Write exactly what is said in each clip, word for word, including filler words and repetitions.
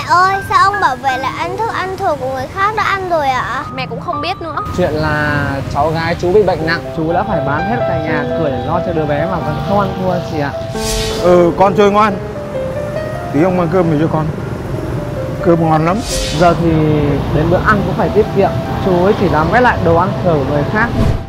ơi, sao ông bảo vệ là ăn thức ăn thừa của người khác đã ăn rồi ạ? Mẹ cũng không biết nữa. Chuyện là cháu gái chú bị bệnh nặng, chú đã phải bán hết cả nhà cửa để lo cho đứa bé mà vẫn không ăn thua chị ạ. Ừ, con chơi ngoan. Tí ông mang cơm về cho con. Cơm ngon lắm. Giờ thì đến bữa ăn cũng phải tiết kiệm. Chú ấy chỉ dám vét lại đồ ăn thừa của người khác.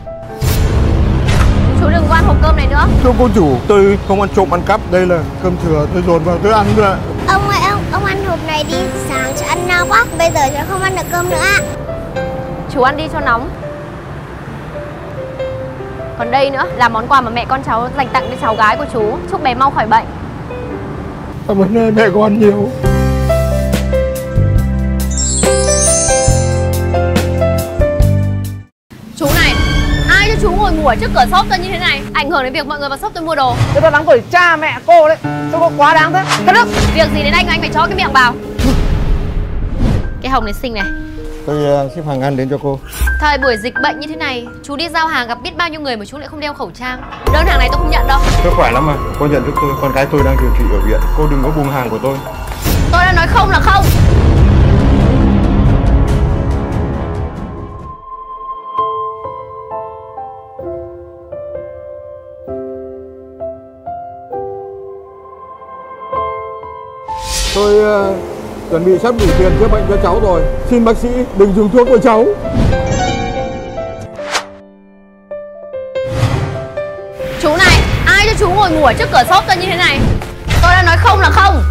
Chú đừng có ăn hộp cơm này nữa. Thưa cô chủ, tôi không ăn trộm ăn cắp. Đây là cơm thừa, tôi dồn vào tôi ăn nữa. Ông ơi, ông, ông ăn hộp này đi. Sáng cháu ăn no quá, bây giờ cháu không ăn được cơm nữa ạ. Chú ăn đi cho nóng. Còn đây nữa là món quà mà mẹ con cháu dành tặng cho cháu gái của chú. Chúc bé mau khỏi bệnh. Cảm ơn mẹ con nhiều. Chú này, ai cho chú ngồi ngủ ở trước cửa shop tôi như thế này? Ảnh hưởng đến việc mọi người vào shop tôi mua đồ. Tôi đang tuổi cha mẹ cô đấy. Sao cô quá đáng thế? Cất đức, việc gì đến anh anh phải cho cái miệng vào. Cái hồng này xinh này. Tôi uh, xếp hàng ăn đến cho cô. Thời buổi dịch bệnh như thế này, chú đi giao hàng gặp biết bao nhiêu người mà chú lại không đeo khẩu trang. Đơn hàng này tôi không nhận đâu. Tôi khỏe lắm mà, cô nhận giúp tôi, con gái tôi đang điều trị ở viện. Cô đừng có buông hàng của tôi. Tôi đã nói không là không. Tôi uh, chuẩn bị sắp đủ tiền chữa bệnh cho cháu rồi. Xin bác sĩ đừng dùng thuốc của cháu. Chú này, ai cho chú ngồi ngủ ở trước cửa shop tôi như thế này? Tôi đã nói không là không.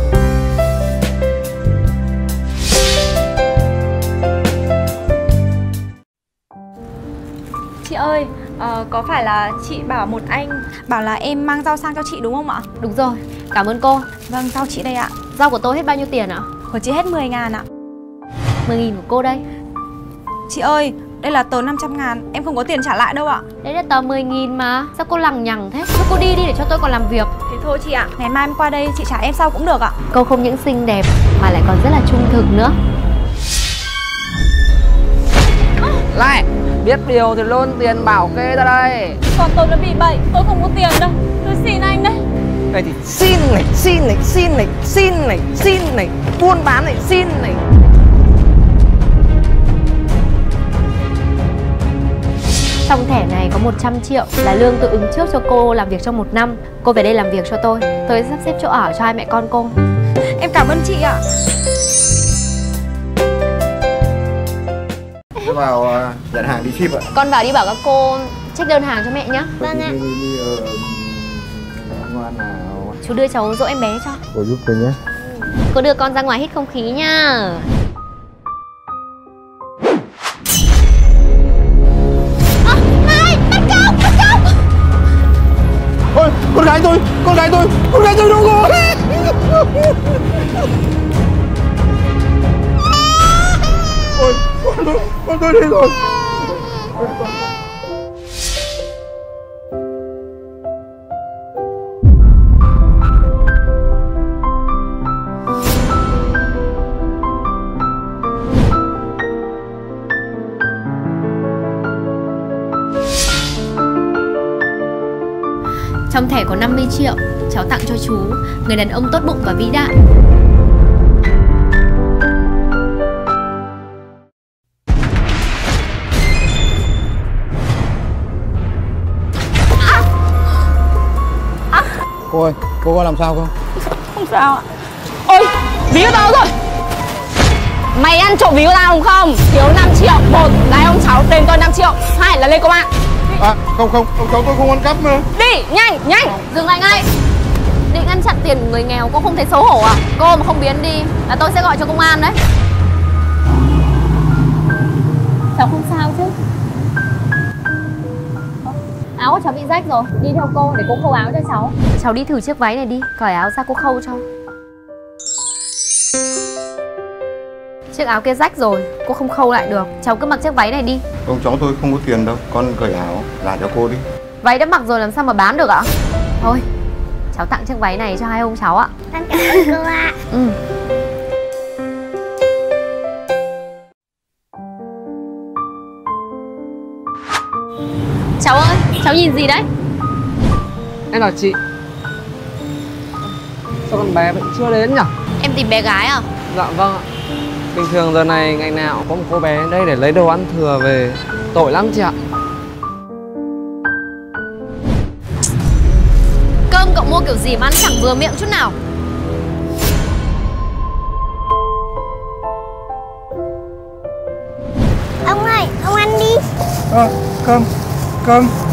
Chị ơi, uh, có phải là chị bảo một anh bảo là em mang rau sang cho chị đúng không ạ? Đúng rồi, cảm ơn cô. Vâng, rau chị đây ạ. Rau của tôi hết bao nhiêu tiền ạ? Của chị hết mười ngàn ạ. mười nghìn của cô đây. Chị ơi, đây là tờ năm trăm ngàn, em không có tiền trả lại đâu ạ. Đấy là tờ mười nghìn mà. Sao cô lằng nhằng thế? Thôi cô đi đi để cho tôi còn làm việc. Thế thôi chị ạ, ngày mai em qua đây chị trả em sau cũng được ạ. Cô không những xinh đẹp mà lại còn rất là trung thực nữa. Lại, biết điều thì lôn tiền bảo kê ra đây. Còn tôi đã bị bệnh, tôi không có tiền đâu. Tôi xin anh đấy. Đây thì xin này, xin này, xin này, xin này, xin này, buôn bán này, xin này. Trong thẻ này có một trăm triệu là lương tôi ứng trước cho cô làm việc trong một năm. Cô về đây làm việc cho tôi. Tôi sắp xếp chỗ ở cho hai mẹ con cô. Em cảm ơn chị ạ. Tôi vào uh, nhận hàng đi ship ạ. Con vào đi bảo các cô check đơn hàng cho mẹ nhé. Vâng ạ. Ngoan nào. Chú đưa cháu dỗ em bé cho. Cô giúp tôi nhé. Cô đưa con ra ngoài hít không khí nha. Ôi, con gái tôi, con gái tôi, con gái tôi đâu rồi? Ôi, con tôi, con tôi đi rồi. Trong thẻ có năm mươi triệu, cháu tặng cho chú, người đàn ông tốt bụng và vĩ đại. À! À! Cô ơi, cô có làm sao không? Không sao ạ. Ôi, ví của tao rồi. Mày ăn trộm ví của tao đúng không? Thiếu năm triệu. Một là ông cháu đền tôi năm triệu. Hai là lên công an. À, không không, ông cháu tôi không ăn cắp mà. Đi, nhanh, nhanh, dừng lại ngay. Định ngăn chặn tiền của người nghèo, cô không thấy xấu hổ à? Cô mà không biến đi là tôi sẽ gọi cho công an đấy. Cháu không sao chứ? Áo của cháu bị rách rồi, đi theo cô để cô khâu áo cho cháu. Cháu đi thử chiếc váy này đi, cởi áo ra cô khâu cho. Chiếc áo kia rách rồi, cô không khâu lại được. Cháu cứ mặc chiếc váy này đi. Ông cháu tôi không có tiền đâu, con cởi áo là cho cô đi. Váy đã mặc rồi làm sao mà bán được ạ? Thôi, cháu tặng chiếc váy này cho hai ông cháu ạ. Con cảm ơn cô ạ. Ừ. Cháu ơi, cháu nhìn gì đấy? Em bảo chị, sao con bé vẫn chưa đến nhỉ? Em tìm bé gái à? Dạ vâng ạ. Bình thường giờ này ngày nào có một cô bé đến đây để lấy đồ ăn thừa về, tội lắm chị ạ. Cơm cậu mua kiểu gì mà ăn chẳng vừa miệng chút nào. Ông ơi, ông ăn đi. Ờ, cơm, cơm